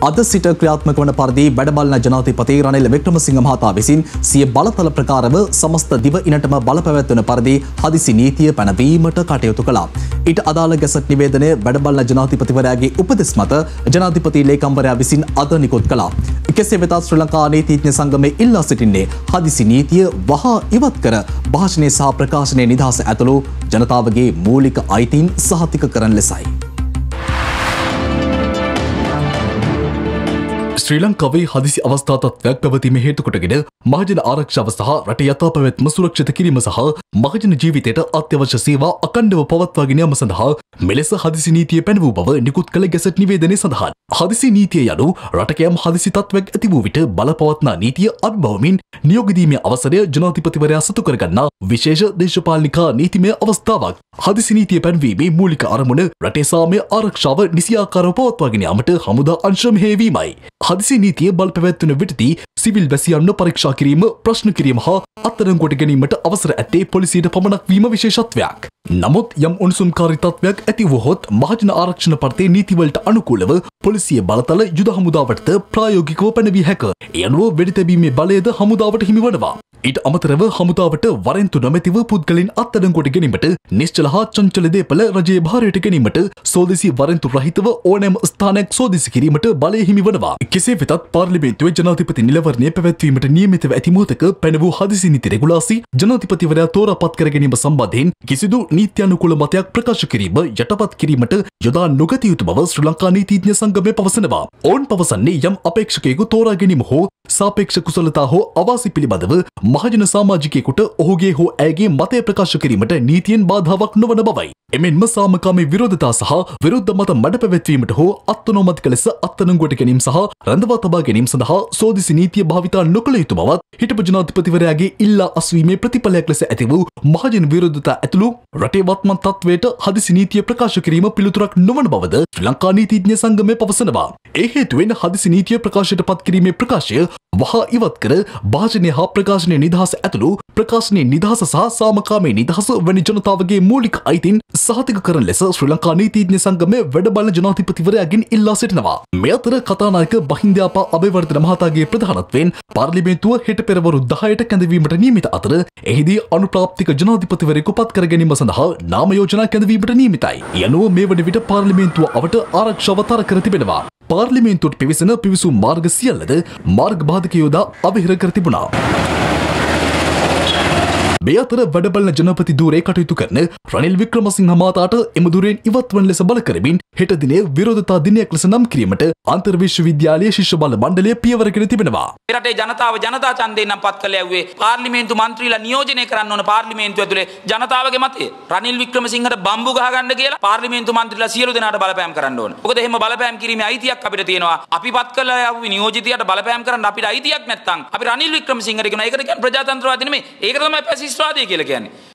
අද සිට ක්‍රියාත්මක වන පරිදි වැඩබලන ජනාධිපති රනිල් වික්‍රමසිංහ මහතා විසින් සිය බලතල ප්‍රකාරව සමස්ත දිව ඉනටම බල පැවැත්වන පරිදි හදිසි නීතිය පැනවීමට කටයුතු කළා. ඊට අදාළ ගැසට් නිවේදනය වැඩබලන ජනාධිපතිවරයාගේ උපදෙස් මත ජනාධිපති ලේකම්වරයා විසින් අද නිකුත් කළා. කෙසේ වෙතත් ශ්‍රී ලංකා නීතිඥ සංගමයේ ඉල්ලා සිටින්නේ හදිසි නීතිය වහා ඉවත් කර භාෂණය සහ ප්‍රකාශනයේ නිදහස ඇතුළු ජනතාවගේ මූලික අයිතීන් සහතික කරන ලෙසයි. ශ්‍රී ලංකාවේ හදිසි අවස්ථා තත්ත්වයක් පැවතීම හේතු කොටගෙන මහජන ආරක්ෂාව සහ රටේ යථා පැවැත්ම සුරක්ෂිත කිරීම සහ මහජන ජීවිතයට අත්‍යවශ්‍ය සේවා අඛණ්ඩව පවත්වාගෙන යාම සඳහා මෙලෙස හදිසි නීතිය පැනවූ බව නිකුත් කළ ගැසට් නිවේදනයේ සඳහන්. හදිසි නීතිය යනු රටකයම් හදිසි තත්ත්වයක් ඇති වූ විට බලපවත්නා නීතිය අභිබවමින් නියෝග දීමේ අවසරය ජනාධිපතිවරයා සතු කරගන්නා විශේෂ දේශපාලනිකා නීතිමය අවස්ථාවක්. හදිසි නීතිය පැනවීමේ මූලික අරමුණ රටේ සාමය ආරක්ෂාව නිසියාකාරව පවත්වාගෙන යාමට හමුදා අංශ මෙහෙයවීමයි. හදිසි නීතිය බල පැවැත්වෙන විටදී සිවිල් වැසියන්ව පරීක්ෂා කිරීම, ප්‍රශ්න කිරීම හා අත්අඩංගුවට ගැනීමට අවසර ඇත්තේ පොලිසියට පමණක් වීම විශේෂත්වයක්. නමුත් යම් උණුසුම්කාරී තත්ත්වයක් ඇති වුවහොත් මහජන ආරක්ෂණ පරිතේ නීතිවලට අනුකූලව පොලිසිය බලතල යුද හමුදාවටද ප්‍රායෝගිකව පැනවිය හැක. ඒ අනුව වෙඩි තැබීමේ බලයද හමුදාවට හිමි වනවා. ඊට අමතරව හමුදාවට වරෙන්තු නොමැතිව පුද්ගලයන් අත්අඩංගුවට ගැනීමට, නිශ්චල හා චංචල දේපළ රජයේ භාරයට ගැනීමට, සෝදිසි වරෙන්තු රහිතව ඕනෑම ස්ථානයක් සෝදිසි කිරීමට බලය හිමි වනවා. කෙසේ වෙතත් පාර්ලිමේන්තුවේ ජනාධිපති නිලවරණය පැවැත්වීමට නියමිතව ඇති මොහොතක පැනවූ හදිසි නීති රෙගුලාසි ජනාධිපතිවරයා තෝරාපත් කර ගැනීම සම්බන්ධයෙන් කිසිදු නීත්‍යානුකූල මතයක් ප්‍රකාශ කිරීම යටපත් කිරීමට යොදා නොගත යුතු බව ශ්‍රී ලංකා නීතිඥ සංගමය පවසනවා. ඔවුන් පවසන්නේ යම් අපේක්ෂකයෙකු තෝරා ගැනීම හෝ සාපේක්ෂ කුසලතා හෝ අවාසි පිළිබඳව මහජන සමාජිකයෙකුට ඔහුගේ හෝ ඇයගේ මතය ප්‍රකාශ කිරීමට නීතියෙන් බාධාවක් නොවන බවයි. එමෙන්ම සාමකාමී විරෝධතා සහ විරුද්ධ මත මඩ පැවැත්වීමට හෝ අත්නොමතික ලෙස අත්අඩංගුවට ගැනීම සහ රඳවා තබා ගැනීම සඳහා සෝදිසි නීතිය භාවිතා නොකළ යුතු බවත් හිටපු ජනාධිපතිවරයාගේ ඉල්ලා අස්වීමේ ප්‍රතිඵලයක් ලෙස ඇති වූ මහජන විරෝධතා ඇතුළු රටේ වත්මන් තත්ත්වයට හදිසි නීතිය ප්‍රකාශ කිරීම පිළිතුරක් නොවන බවද ශ්‍රී ලංකා නීතිඥ සංගමය පවසනවා. ඒ හේතුවෙන් හදිසි නීතිය ප්‍රකාශයට පත් කිරීමේ ප්‍රකාශය වහා ඉවත් කර භාෂණය හා ප්‍රකාශනයේ නිදහස ඇතුළු ප්‍රකාශනයේ නිදහස සහ සාමකාමී නිදහස වැනි ජනතාවගේ මූලික අයිතීන් සහතික කරන ලෙස ශ්‍රී ලංකා නීතිඥ සංගමය වැඩබලන ජනාධිපතිවරයාගෙන් ඉල්ලා සිටිනවා. මේ අතර කතානායක බහින්දයාපා අබේවර්ධන මහතාගේ ප්‍රධානත්වයෙන් පාර්ලිමේන්තුව හෙට පෙරවරු 10ට කැඳවීමට නියමිත අතර එහිදී අනුප්‍රාප්තික ජනාධිපතිවරයෙකු පත් කර ගැනීම සඳහා නාම යෝජනා කැඳවීමට නියමිතයි. යනුව මේ වන විට පාර්ලිමේන්තුව අවට ආරක්ෂාව තර කර තිබෙනවා. පාර්ලිමේන්තුවට පිවිසෙන පිවිසුම් මාර්ග සියල්ලද මාර්ග බාධක යොදා අවහිර කර තිබුණා. මේ අතර වැඩබලන ජනපති ධූරේ කටයුතු කරන රනිල් වික්‍රමසිංහ මහතාට එම ධූරයෙන් ඉවත් වන ලෙස බල කරමින් හෙට දිනේ විරෝධතා දිනයක් ලෙස නම් කිරීමට අන්තර් විශ්වවිද්‍යාලයේ ශිෂ්‍ය බල මණ්ඩලය පියවරගෙන තිබෙනවා. රටේ ජනතාව ජනතා ඡන්දයෙන් නම් පත් කළ යුවේ පාර්ලිමේන්තු මන්ත්‍රීලා නියෝජනය කරන්න ඕන පාර්ලිමේන්තුව ඇතුලේ ජනතාවගේ මතය. රනිල් වික්‍රමසිංහට බම්බු ගහ ගන්න කියලා පාර්ලිමේන්තු මන්ත්‍රීලා සියලු දෙනාට බලපෑම් කරන්න ඕන. මොකද එහෙම බලපෑම් කිරීමේ අයිතියක් අපිට තියෙනවා. අපි පත් කළ යවු නියෝජිතයාට බලපෑම් කරන්න අපිට අයිතියක් නැත්නම් අපි රනිල් වික්‍රමසිංහට කියන ඒකට කියන්නේ ප්‍රජාතන්ත්‍රවාදී නෙමෙයි. ඒකට තමයි වාදී කියලා කියන්නේ.